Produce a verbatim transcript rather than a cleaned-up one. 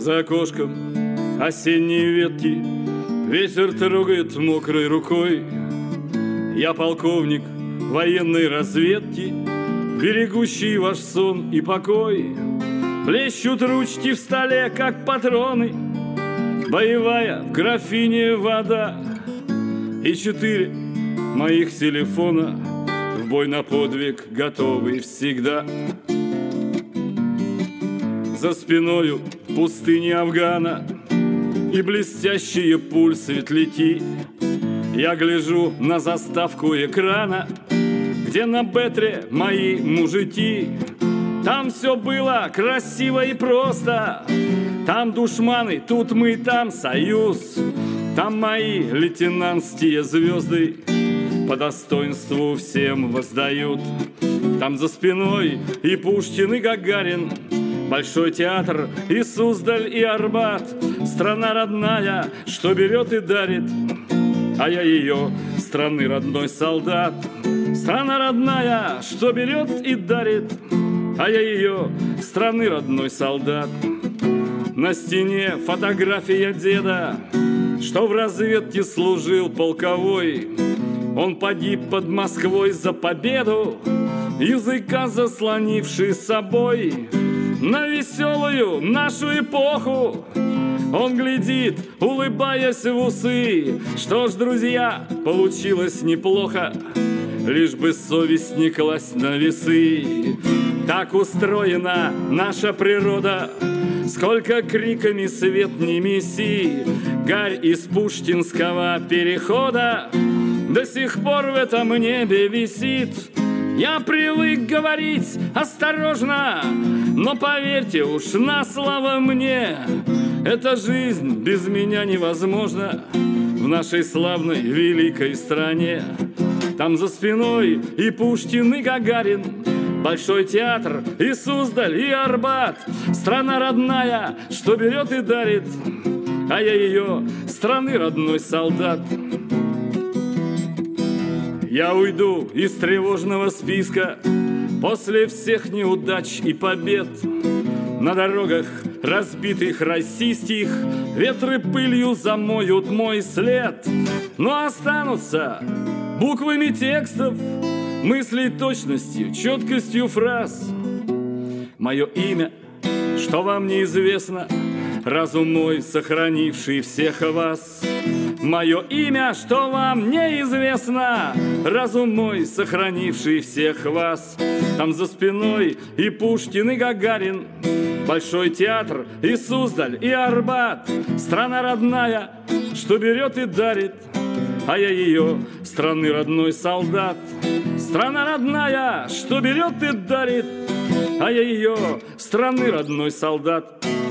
За окошком осенние ветки ветер трогает мокрой рукой. Я полковник военной разведки, берегущий ваш сон и покой. Плещут ручки в столе, как патроны, боевая в графине вода. И четыре моих телефона в бой на подвиг готовы всегда. За спиною пустыни Афгана и блестящие пуль светляки. Я гляжу на заставку экрана, где на бетре мои мужики. Там все было красиво и просто. Там душманы, тут мы, там союз. Там мои лейтенантские звезды по достоинству всем воздают. Там за спиной и Пушкин, и Гагарин, Большой театр, и Суздаль, и Арбат. Страна родная, что берет и дарит, а я ее, страны родной солдат. Страна родная, что берет и дарит, а я ее, страны родной солдат. На стене фотография деда, что в разведке служил полковой. Он погиб под Москвой за победу, языка заслонивший собой. На веселую нашу эпоху он глядит, улыбаясь в усы. Что ж, друзья, получилось неплохо, лишь бы совесть не класть на весы. Так устроена наша природа, сколько криками свет не меси. Гарь из Пушкинского перехода до сих пор в этом небе висит. Я привык говорить осторожно, но поверьте уж на слово мне, эта жизнь без меня невозможна в нашей славной великой стране. Там за спиной и Пушкин, и Гагарин, Большой театр, и Суздаль, и Арбат. Страна родная, что берет и дарит, а я ее, страны родной солдат. Я уйду из тревожного списка после всех неудач и побед. На дорогах разбитых российских ветры пылью замоют мой след. Но останутся буквами текстов мысли точностью, четкостью фраз. Мое имя, что вам неизвестно, разум мой, сохранивший всех вас. Мое имя, что вам неизвестно, разум мой, сохранивший всех вас. Там за спиной и Пушкин, и Гагарин, Большой театр, и Суздаль, и Арбат. Страна родная, что берет и дарит, а я ее, страны родной солдат. Страна родная, что берет и дарит, а я ее, страны родной солдат.